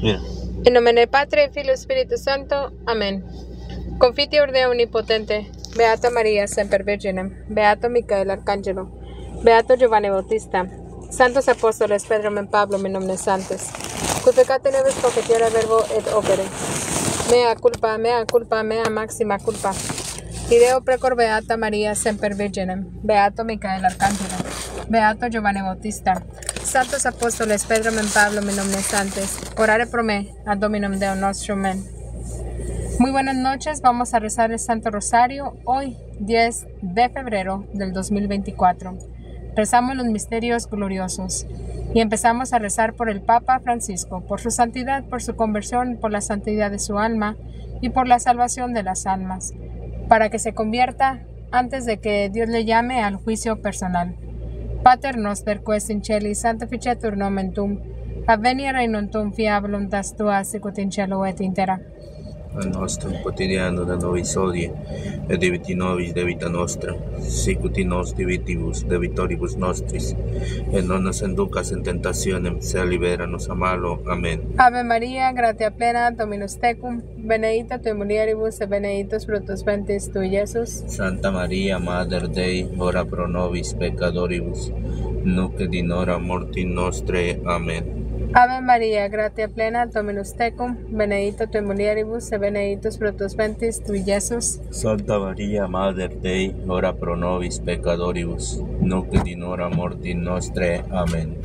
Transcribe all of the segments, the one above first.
Mira. In nomine Patri, Filio e Spiritus Santo. Amen. Confiteor Deo Onnipotente, Beata Maria Semper Virginem, Beato Micael Arcangelo, Beato Giovanni Bautista, Santos Apóstoles Pedro men Pablo men omnes santos, cui peccate nobis confitiora verbo et opere, mea culpa, mea maxima culpa. Ideo precor Beata Maria Semper Virginem, Beato Micael Arcangelo, Beato Giovanni Bautista, Santos Apóstoles Pedro men Pablo men omnes santos, orare pro me, ad Dominum Deum nostrum, amen. Muy buenas noches, vamos a rezar el Santo Rosario hoy, 10 de febrero del 2024. Rezamos los misterios gloriosos y empezamos a rezar por el Papa Francisco, por su santidad, por su conversión, por la santidad de su alma y por la salvación de las almas, para que se convierta antes de que Dios le llame al juicio personal. Pater noster, qui es in celi, sanctificetur nomen tuum, adveniat regnum tuum, fiat voluntas tua, sicut in cielo et in terra. Al nostro quotidiano da nobis hodie, et debiti nobis debita nostra, sicut in nos debitibus debitoribus nostris, et non nos inducas in tentationem, sed libera nos a malo. Amen. Ave Maria, gratia plena, Dominus tecum, benedicta tui mulieribus, et benedictus fructus ventris tui, Iesus. Santa Maria, Mater Dei, ora pro nobis peccatoribus, nunc et in hora mortis nostrae. Amen. Ave Maria, gratia plena, Dominus tecum, benedicta tui mulieribus, et benedictus fructus ventris tui, Iesus. Santa Maria, Mater Dei, ora pro nobis peccatoribus, nunc et in hora mortis nostrae. Amen.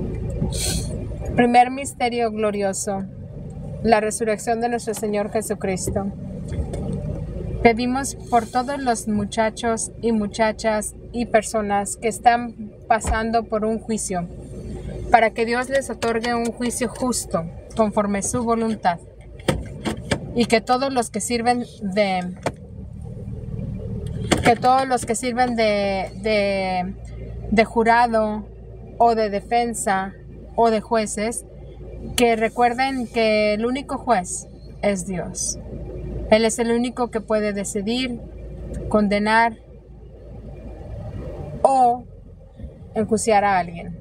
Primer misterio glorioso, la resurrección de nuestro Señor Jesucristo. Pedimos por todos los muchachos y muchachas y personas que están pasando por un juicio, para que Dios les otorgue un juicio justo, conforme su voluntad, y que todos los que sirven de jurado o de defensa o de jueces, que recuerden que el único juez es Dios. Él es el único que puede decidir, condenar o enjuiciar a alguien.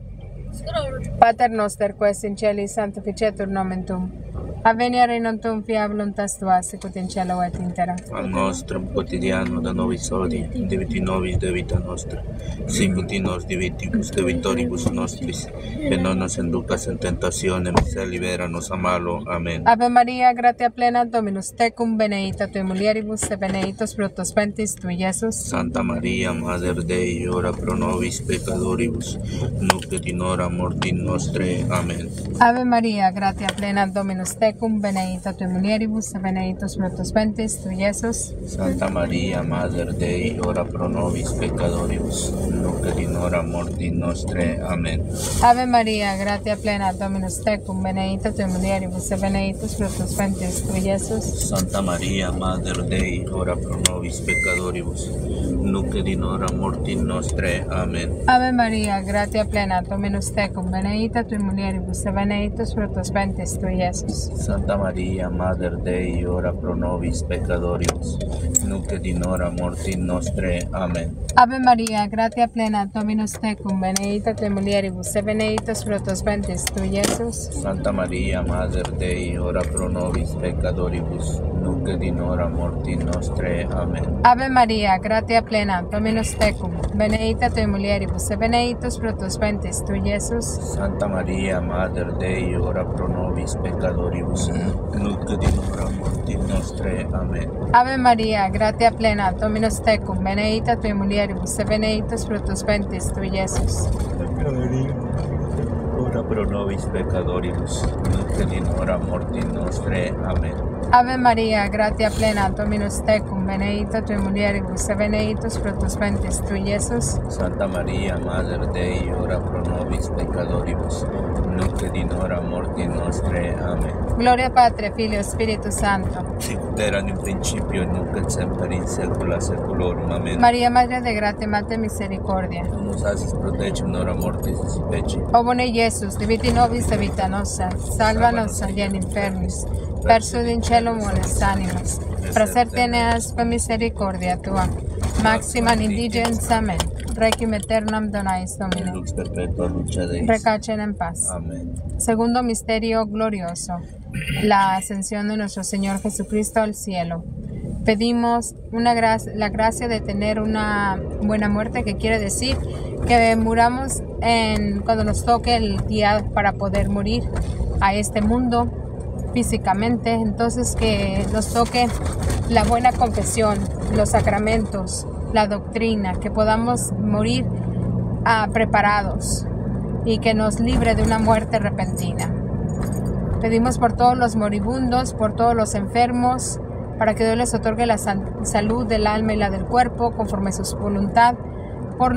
Pater noster, qui es in celi, sanctificetur nomen tuum. Adveniat regnum tuum, fiat voluntas tua, sicut in cielo et in terra. Al nostrum quotidiano da nobis hodie, debiti nobis debita nostra, sicut in nos debitibus debitoribus nostris, et non nos inducas in tentationem, sed libera nos a malo. Amen. Ave Maria, gratia plena, Dominus tecum, benedicta tui mulieribus, et benedictus fructus ventris tui, Iesus. Santa Maria, Mater Dei, ora pro nobis peccatoribus, nunc et in hora mortis nostrae. Amen. Ave Maria, gratia plena, Dominus tecum, benedicta tui mulieribus, et benedictus fructus ventris tui, Iesus. Santa Maria, Mater Dei, ora pro nobis peccatoribus, nunc et in hora mortis nostrae. Amen. Ave Maria, gratia plena, Dominus tecum, benedicta tui mulieribus, et benedictus fructus ventris tui, Iesus. Santa Maria, Mater Dei, ora pro nobis peccatoribus, nunc et in hora mortis nostrae. Amen. Ave Maria, gratia plena, Dominus tecum, benedicta tui mulieribus, et benedictus fructus ventris tui, Iesus. Santa Maria, Mater Dei, ora pro nobis peccatoribus, nunc et in hora mortis nostrae. Amen. Ave Maria, gratia plena, Dominus tecum, benedicta tui mulieribus, et benedictus fructus ventris tui, Iesus. Santa Maria, Mater Dei, ora pro nobis peccatoribus, nunc et in hora mortis nostrae. Amen. Ave Maria, gratia plena, Dominus tecum, benedicta tui mulieribus, et benedictus fructus ventris tui, Iesus. Santa Maria, Mater Dei, ora pro nobis peccatoribus, nunc et in hora mortis nostrae. Amen. Ave Maria, gratia plena, Dominus tecum, benedicta tui mulieribus, et benedictus fructus ventris tui, Iesus. Santa Maria, ora pro nobis peccatoribus, nunc et in hora mortis nostrae. Amen. Ave Maria, gratia plena, Dominus tecum, benedicta tui mulieribus, et benedictus fructus ventris tui, Iesus. Santa Maria, Mater Dei, ora pro nobis peccatoribus, nunc et in hora mortis nostrae. Amen. Gloria Patri, Filio, Spiritus Santo. Sicut erat in principio, et nunc et semper in saecula saeculorum. Amen. Maria, Madre de gratia, Mater misericordia. Tu nos haces protegem in hora mortis et peci. O bone Iesus, diviti nobis et vita nostra, salvanos agli infernis, persud in cielo munes animas, praeserteneas per misericordia tua, maxima indigens. Amen. Requiem aeternam dona eis Domine. Lux perpetua lucha Deis. Recachen en paz. Amén. Segundo misterio glorioso, la ascensión de nuestro Señor Jesucristo al cielo. Pedimos la gracia de tener una buena muerte, que quiere decir que muramos cuando nos toque el día para poder morir a este mundo físicamente. Entonces, que nos toque la buena confesión, los sacramentos, la doctrina, que podamos morir preparados y que nos libre de una muerte repentina. Pedimos por todos los moribundos, por todos los enfermos, para que Dios les otorgue la salud del alma y la del cuerpo, conforme a su voluntad, por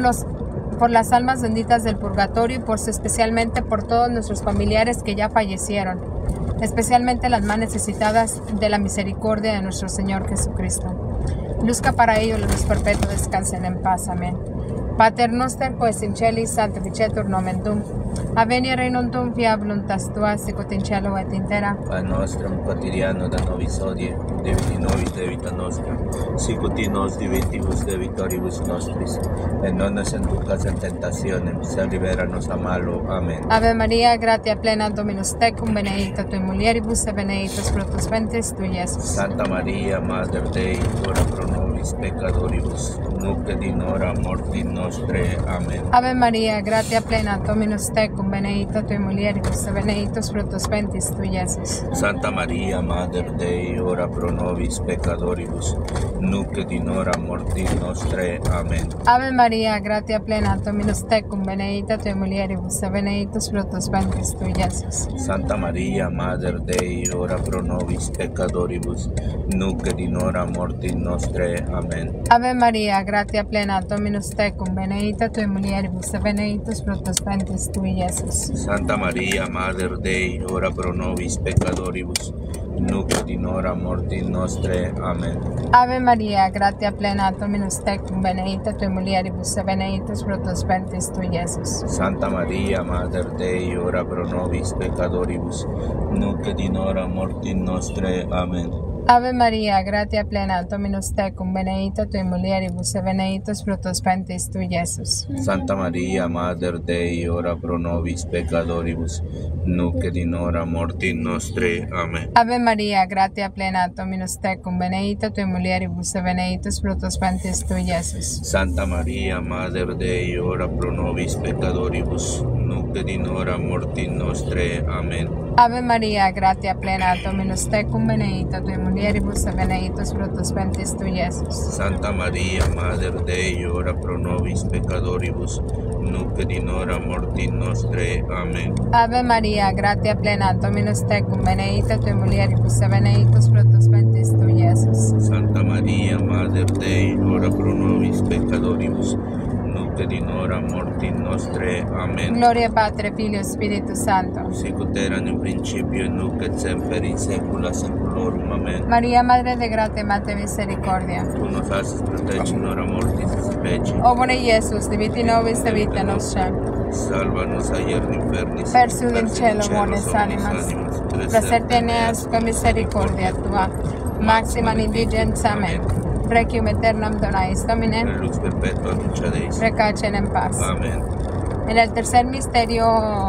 las almas benditas del purgatorio y especialmente por todos nuestros familiares que ya fallecieron, especialmente las más necesitadas de la misericordia de nuestro Señor Jesucristo. Luzca para ellos la luz perpetua, descansen en paz. Amén. Pater noster, quo es in celis, sanctificetur nomen tuum. Avenia regnum tuum, fiat voluntas tua, sicut in cielo et in terra. Pan nostrum quotidiano da nobis hodie, debiti nobis debita nostra, sicut in nos debitibus debitoribus nostris, et non nos inducas in tentationem, sed libera nos a malo. Amén. Ave María, gratia plena, Dominus tecum, benedicta tui mulieribus, et benedictus fructus ventris tui, Iesus. Santa Maria, Mater Dei, ora pro nobis peccatoribus, nunc et in hora mortis nostrae. Amén. Ave María, gratia plena, Dominus tecum, benedicta tui mulieribus, et benedictus fructus ventris tui, Iesus. Santa Maria, Mater Dei, ora pro nobis peccatoribus, nunc et in hora mortis nostrae. Amén. Ave María, gratia plena, Dominus tecum, benedicta tui mulieribus, et benedictus fructus ventris tui, Iesus. Santa Maria, Mater Dei, ora pro nobis peccatoribus, nunc et in hora mortis nostrae. Amén. Ave María, gratia plena, Dominus tecum, benedicta tui mulieribus, et benedictus fructus ventris tui, Iesus. Santa Maria, Mater Dei, ora pro nobis peccatoribus, nunc et in hora mortis nostrae. Amén. Ave María, gratia plena, Dominus tecum, benedicta tui mulieribus, et benedictus fructus ventris tui, Iesus. Santa Maria, Mater Dei, ora pro nobis peccatoribus, nunc et in hora mortis nostrae. Amén. Ave María, gratia plena, Dominus tecum, benedicta tui mulieribus, et benedictus fructus ventris tui, Iesus. Santa Maria, Mater Dei, ora pro nobis peccatoribus, nunc et in hora mortis nostrae. Amén. Ave María, gratia plena, Dominus tecum, benedicta tui mulieribus, et benedictus fructus ventris tui, Iesus. Santa Maria, Mater Dei, ora pro nobis peccatoribus, nunc et in hora mortis nostrae. Amén. Ave María, gratia plena, Dominus tecum, benedicta tui mulieribus, et benedictus fructus ventris tui, Iesus. Santa Maria, Mater Dei, ora pro nobis peccatoribus, nunc et in hora mortis nostrae. Amén. Ave María, gratia plena, Dominus tecum, benedicta tui mulieribus, et benedictus fructus ventris tui, Iesus. Santa Maria, Mater Dei, ora pro nobis peccatoribus, nunc et in hora mortis nostrae. Amén. Gloria Patri, Filio, Spiritus Santo. Sicut erat in principio, et nunc et semper in saecula saeculorum. Amén. María, Madre de gratia y Madre de misericordia. Tu nos haces proteger in hora mortis specie. O bone Iesus, diviti nobis de vita nostra. Salvanos ayer infernis. Persud in cielo bones animas. Praeserti eneas con misericordia tua. Maxima indigenza. Amén. Requiem aeternam dona eis Domine. Lux perpetua lucha Deis. Recachen en paz. Amén. En el tercer misterio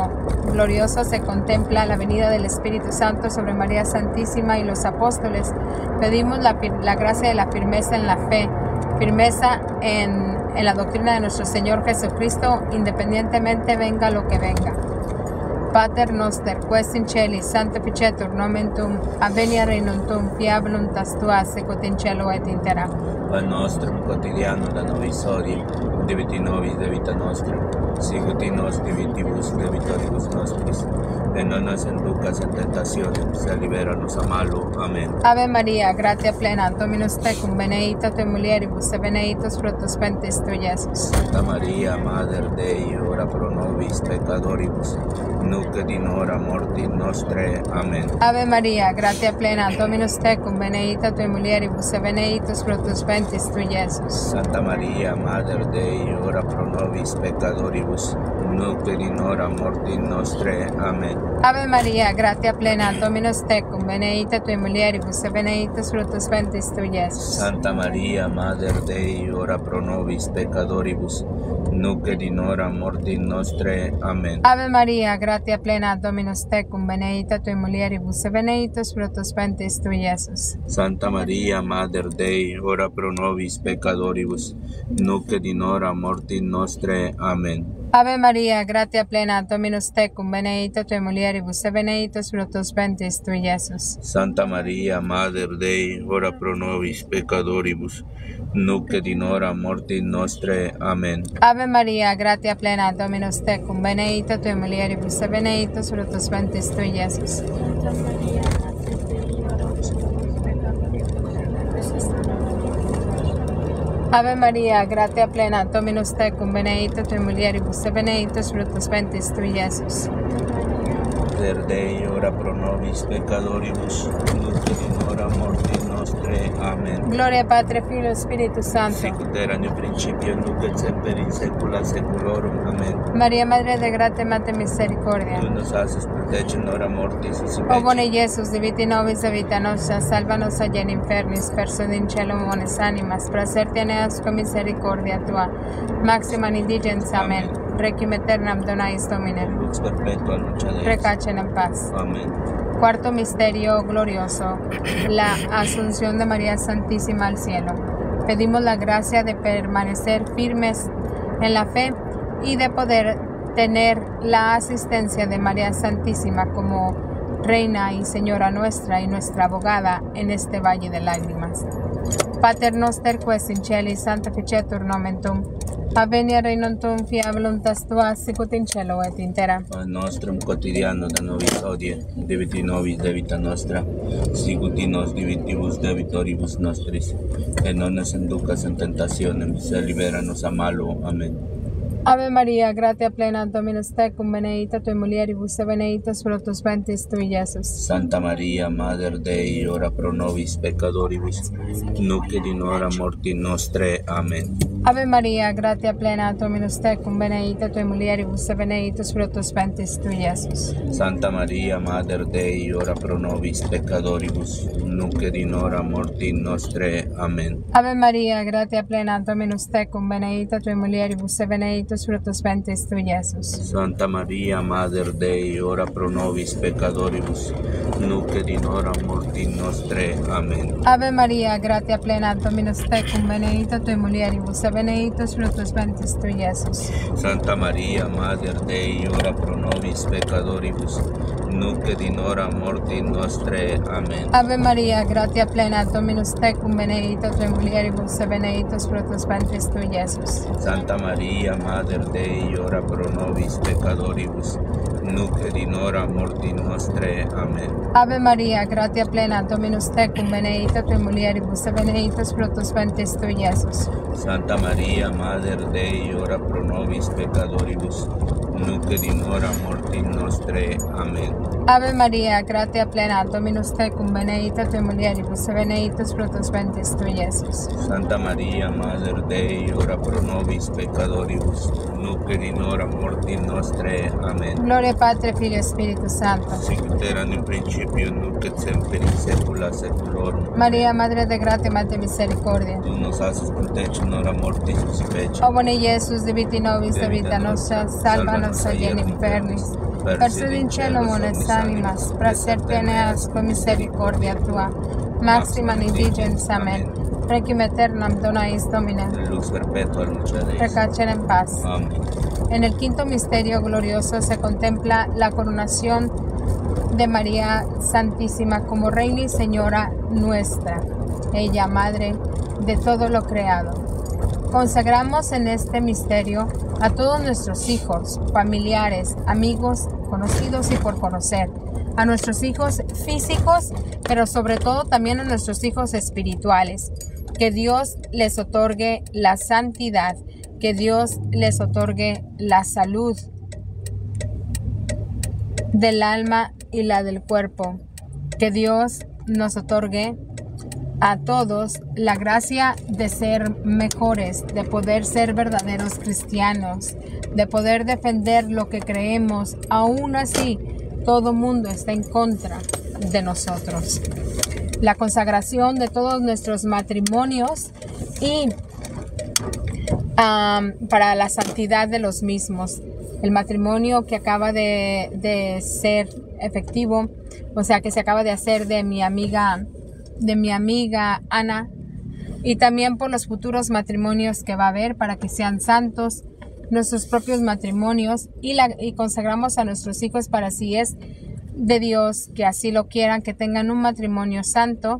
glorioso se contempla la venida del Espíritu Santo sobre María Santísima y los apóstoles. Pedimos la gracia de la firmeza en la fe, firmeza en la doctrina de nuestro Señor Jesucristo, independientemente venga lo que venga. Pater noster, quo es in celis, sanctificetur nomen tuum, avenia regnum tuum, fiat voluntas tua, sicut in cielo et in terra. Pan nostrum quotidiano da nobis hodie, debiti nobis debita nostra, sicut in nos debitibus debitoribus nostris, et non nos inducas in tentationem, sed libera nos a malo. Amén. Ave María, gratia plena, Dominus tecum, benedicta tui mulieribus, et benedictus fructus ventris tui, Iesus. Santa Maria, Mater Dei, ora pro nobis peccatoribus, nunc et in hora mortis nostrae. Amén. Ave María, gratia plena, Dominus tecum, benedicta tui mulieribus, et benedictus fructus ventris tui, Iesus. Santa Maria, Mater Dei, ora pro nobis peccatoribus, nunc et in hora mortis nostrae. Amén. Ave María, gratia plena, Dominus tecum, benedicta tui mulieribus, et benedictus fructus ventris tui, Iesus. Santa Maria, Mater Dei, ora pro nobis peccatoribus, nunc et in hora mortis nostrae. Amen. Ave Maria, gratia plena, Dominus tecum, benedicta tui mulieribus, et benedictus fructus ventris tui, Iesus. Santa Maria, Mater Dei, ora pro nobis peccatoribus, nunc et in hora mortis nostrae. Amen. Ave Maria, gratia plena, Dominus tecum, benedicta tui mulieribus, et benedictus fructus ventris tui, Iesus. Santa Maria, Mater Dei, ora pro nobis peccatoribus, nunc et in hora mortis nostrae. Amen. Ave Maria, gratia plena, Dominus tecum, benedicta tui mulieribus, et benedictus fructus ventris tui, Iesus. Ave Maria, gratia plena, Dominus tecum, benedicta tui mulieribus, et benedictus fructus ventris tui, Iesus. Mater Dei, ora pro nobis peccatoribus, nunc et in hora mortis nostrae. Amen. Gloria Patri, Filio, Spiritus Sancto. Sicut erat in principio, nunc et semper in saecula saeculorum. Amen. Maria, Madre de gratia, Mater misericordia. Tu nos haces protege in hora mortis O suspecie. bone Iesus, diviti nobis et vita nostra, salvanos a in infernis, perso in cielo mones animas, praeserti eas con misericordia tua, maxima indigens. Amen. Requiem aeternam dona eis Domine. Lux perpetua luce Deus. Recacen en paz. Amén. Cuarto misterio glorioso, la Asunción de María Santísima al cielo. Pedimos la gracia de permanecer firmes en la fe y de poder tener la asistencia de María Santísima como Reina y Señora nuestra y nuestra abogada en este valle de lágrimas. Pater noster ques in celi sanctificetur nomen tuum. Avenia regnum tuum, fiat voluntas tua, sicut in cielo et in terra. Pan nostrum quotidiano da nobis hodie, debiti nobis debita nostra, sicut in nos debitibus debitoribus nostris, et non nos inducas in tentationem, sed libera nos a malo. Amen. Ave Maria, gratia plena, Dominus tecum, benedicta tui mulieribus, et benedictus fructus ventris tui, Iesus. Santa Maria, Mater Dei, ora pro nobis peccatoribus, nunc et in hora mortis nostrae. Amen. Ave Maria, gratia plena, Dominus tecum, benedicta tui mulieribus, et benedictus fructus ventris tui, Iesus. Santa Maria, Mater Dei, ora pro nobis peccatoribus, nunc et in hora mortis nostrae. Amen. Ave Maria, gratia plena, Dominus tecum, benedicta tui mulieribus, et benedictus fructus ventris tui, Iesus. Santa Maria, Mater Dei, ora pro nobis peccatoribus, nunc et in hora mortis nostrae. Amen. Ave Maria, gratia plena, Dominus tecum, benedicta tui mulieribus, et benedictus fructus ventris tui, Iesus. Santa Maria, Mater Dei, ora pro nobis peccatoribus, nunc et in hora mortis nostrae. Amen. Ave Maria, gratia plena, Dominus tecum, benedicta tui mulieribus, et benedictus fructus ventris tui, Iesus. Santa Maria, Mater Dei, ora pro nobis peccatoribus, nunc et in hora mortis nostrae. Amen. Ave Maria, gratia plena, Dominus tecum, benedicta tui mulieribus, et benedictus fructus ventris tui, Iesus. Santa Maria, Mater Dei, ora pro nobis peccatoribus, nunc et in hora mortis nostrae. Amen. Ave Maria, gratia plena, Dominus tecum, benedicta tui mulieribus, et benedictus fructus ventris tui, Iesus. Santa Maria, Mater Dei, ora pro nobis peccatoribus, nunc et in hora mortis nostrae. Amen. Gloria Patri, Filio, Spiritus Sancto. Sicut erat in principio, nunc et semper in saecula saeculorum. Maria, Madre de gratia, Mater misericordia. Tu nos haces protege in hora mortis suspecie. O bone Iesus, diviti nobis et vita nostra, salvanos a in infernis, perso in cielo mones animas, praeserti eas con misericordia tua, maxima indigens. Amen. Requiem aeternam dona eis Domine. Lux perpetua luce Deus. Recacen en paz. Amén. En el quinto misterio glorioso se contempla la coronación de María Santísima como Reina y Señora nuestra, ella Madre de todo lo creado. Consagramos en este misterio a todos nuestros hijos, familiares, amigos, conocidos y por conocer, a nuestros hijos físicos, pero sobre todo también a nuestros hijos espirituales. Que Dios les otorgue la santidad, que Dios les otorgue la salud del alma y la del cuerpo. Que Dios nos otorgue a todos la gracia de ser mejores, de poder ser verdaderos cristianos, de poder defender lo que creemos. Aún así, todo mundo está en contra de nosotros. La consagración de todos nuestros matrimonios y para la santidad de los mismos. El matrimonio que acaba de ser efectivo, o sea, que se acaba de hacer de mi amiga Ana, y también por los futuros matrimonios que va a haber para que sean santos, nuestros propios matrimonios, y consagramos a nuestros hijos para, si es de Dios que así lo quieran, que tengan un matrimonio santo,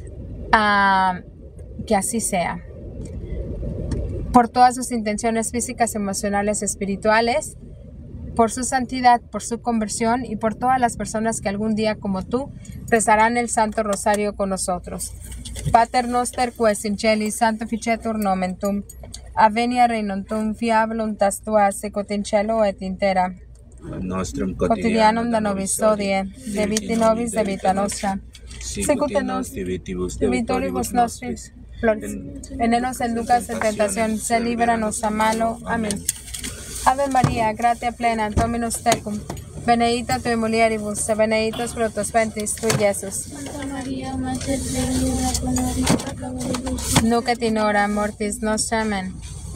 que así sea. Por todas sus intenciones físicas, emocionales, espirituales, por su santidad, por su conversión y por todas las personas que algún día como tú rezarán el Santo Rosario con nosotros. Pater noster quis in celis sanctificetur nomen tuum, avenia regnum tuum, fiat voluntas tua sicut in cielo et in terra. Nostrum Quotidianum da nobis hodie, debiti nobis debita nostra, sicut in nos divitibus debitoribus nostris, venenos inducas en tentación, se líbranos a malo. Amén. Ave María, gratia plena, Dominus tecum, benedicta tui mulieribus, et benedictus fructus ventris tui, Iesus. Santa María, Mater Dei, ora pro nobis peccatoribus, Nunc et in hora mortis nostra. Amén.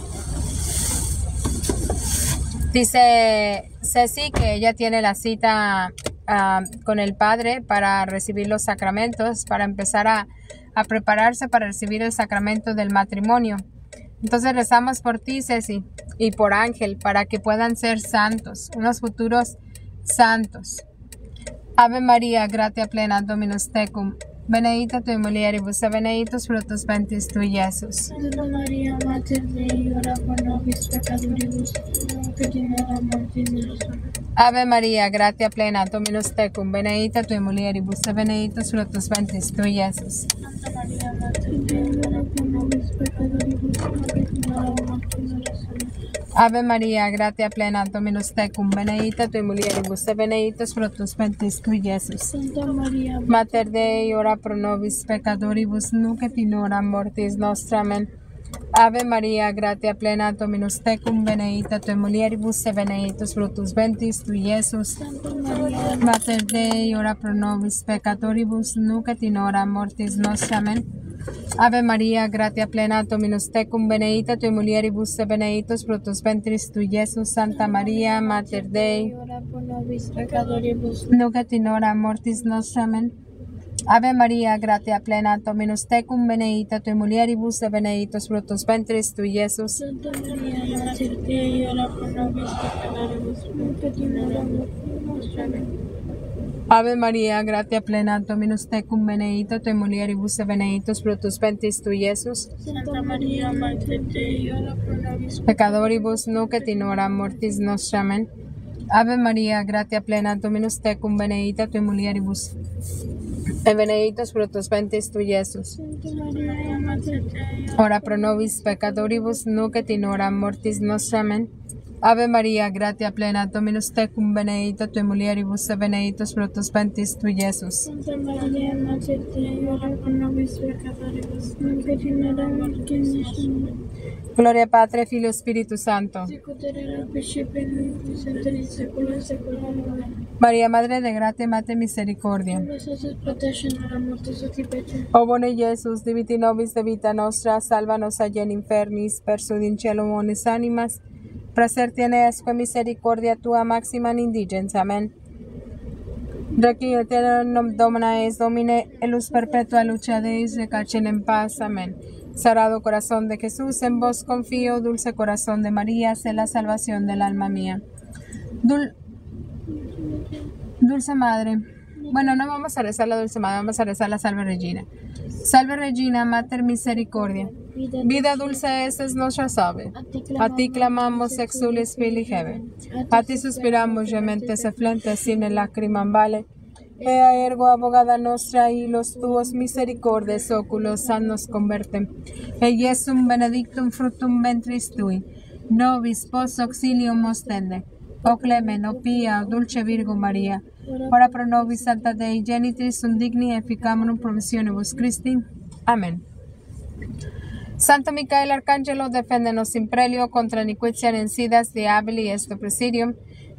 Dice Ceci que ella tiene la cita con el Padre para recibir los sacramentos, para empezar a prepararse para recibir el sacramento del matrimonio. Entonces rezamos por ti, Ceci, y por Ángel, para que puedan ser santos, unos futuros santos. Ave María, gratia plena, Dominus tecum, benedicta tui mulieribus, et benedictus fructus ventris tui, Iesus. Santa María, Mater Dei, ora pro nobis peccatoribus, nunc et in hora mortis nostra. Ave María, gratia plena, Dominus tecum, benedicta tui mulieribus, et benedictus fructus ventris tui, Iesus. Santa María, Mater Dei, ora pro nobis peccatoribus, nunc et in hora mortis nostra. Ave María, gratia plena, Dominus tecum, benedicta tui mulieribus, et benedictus fructus ventris tui, Iesus. Santa María, Mater Dei, ora pro nobis peccatoribus, nunc et in hora mortis nostra. Amén. Ave María, gratia plena, Dominus tecum, benedicta tui mulieribus, et benedictus fructus ventris tui, Iesus. Santa María, Mater Dei, ora pro nobis peccatoribus, nunc et in hora mortis nostra. Amén. Ave María, gratia plena, Dominus tecum, benedicta tui mulieribus, et benedictus fructus ventris tui, Iesus. Santa María, Mater Dei, ora pro nobis peccatoribus, nunc et in hora mortis nostra. Amén. Ave María, gratia plena, Dominus tecum, benedicta tui mulieribus, et benedictus fructus ventris tui, Iesus. Santa María, Mater Dei, ora pro nobis peccatoribus, nunc et in hora mortis nostra. Amén. Ave María, gratia plena, Dominus tecum, benedicta tui mulieribus, et benedictus fructus ventris tui, Iesus. Santa María, Mater Dei, ora pro nobis Peccatoribus, nunc et in hora mortis nostra. Amén. Ave María, gratia plena, Dominus tecum, benedicta tui mulieribus, et benedictus fructus ventris tui, Iesus. Santa María, Mater Dei, Ora pro nobis peccatoribus, nunc et in hora mortis nostra. Amén. Ave María, gratia plena, Dominus tecum, benedicta tui mulieribus, et benedictus fructus ventris tui, Iesus. Santa María, Mater Dei, ora pro nobis peccatoribus, nunc et in hora mortis nostra. Gloria Patri, Filio, Spiritus Santo. Sicut erat principio et nunc et in saecula saeculorum. Amen. María, Madre de gratia, Mater misericordia. Blessed is protection hora mortis et peter. O bone Iesus, diviti nobis de vita nostra, salvanos allá en infernis, persud in cielo bonis animas, praeser tienesque misericordia tua maxima indigens. Amén. Requiem eternum Domina es Domine, et luz perpetua lucha Deis, recachen en paz. Amén. Sagrado corazón de Jesús, en vos confío, dulce corazón de María, sé la salvación del alma mía. Dulce Madre. Bueno, no vamos a rezar la Dulce Madre, vamos a rezar la Salve Regina. Salve Regina, Mater Misericordia. Vida dulce es nuestra salve. A ti clamamos, exulis fili Hebe. A ti suspiramos, gementes eflentes, sine lacrimam vale. Ea ergo abogada nostra, y los tuos misericordes óculos nos converten. E Jesum benedictum fructum ventris tui. Nobis pos auxilium ostende. O clemen, o pia, o dulce Virgo María. Ora pro nobis Santa Dei Genitris undigni efficamur promissionibus Christi. Amén. Santo Micael Arcángelo, deféndenos sin prelio contra iniquitia vencidas diaboli est presidium.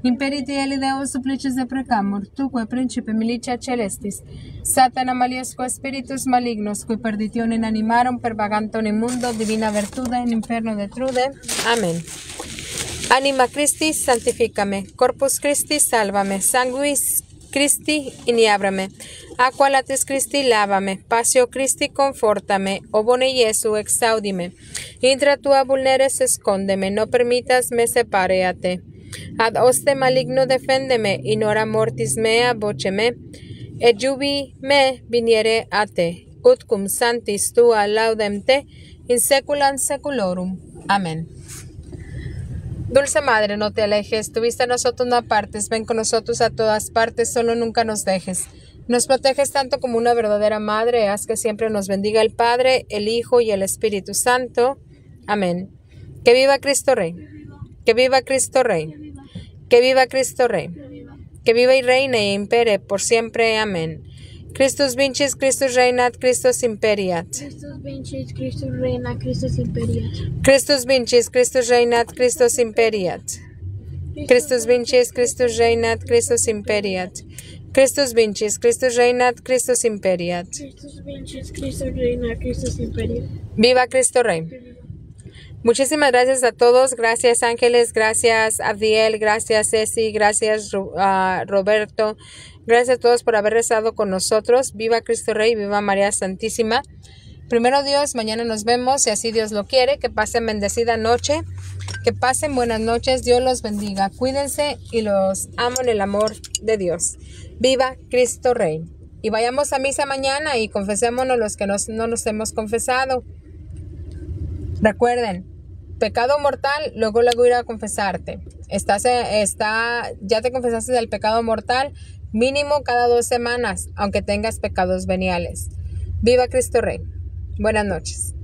Imperiti elideo supplices de precamur, tuque principe milicia celestis, Satana maliesco spiritus malignos, qui perditionem animarum per vaganton in mundo, divina virtude in inferno detrude. Amén. Anima Christi sanctificame, Corpus Christi salvame, Sanguis Christi iniábrame, Aqua latis Christi lávame, Passio Christi confortame, O bone Iesu exaudime, Intra tua vulneres escóndeme, no permitas me separe a te. Ad hoste maligno defendeme, in hora mortis mea voce me, et jubi me viniere a te, ut cum santis tua laudem te, in seculam seculorum. Amén. Dulce Madre, no te alejes, tu vista a nosotros no apartes, ven con nosotros a todas partes, solo nunca nos dejes. Nos proteges tanto como una verdadera Madre, haz que siempre nos bendiga el Padre, el Hijo y el Espíritu Santo. Amén. Que viva Cristo Rey. Que viva Cristo Rey. Que viva Cristo Rey. Que viva y reine e impere por siempre. Amén. Christus vincis, Christus reinat, Christus imperiat. Christus vincis, Christus reina, Christus imperiat. Christus vincis, Christus reinat, Christus imperiat. Christus vincis, Christus reinat, Christus imperiat. Christus vincis, Christus reinat, Christus imperiat. Christus vincis, Christus reina, Christus imperiat. Viva Cristo Rey. Muchísimas gracias a todos, gracias Ángeles, gracias Abdiel, gracias Ceci, gracias Roberto, gracias a todos por haber rezado con nosotros. Viva Cristo Rey, viva María Santísima. Primero Dios, mañana nos vemos, si así Dios lo quiere. Que pasen bendecida noche, que pasen buenas noches, Dios los bendiga, cuídense y los amo en el amor de Dios. Viva Cristo Rey. Y vayamos a misa mañana y confesémonos los que no nos hemos confesado. Recuerden, pecado mortal, luego ir a confesarte. Ya te confesaste del pecado mortal, mínimo cada 2 semanas, aunque tengas pecados veniales. Viva Cristo Rey. Buenas noches.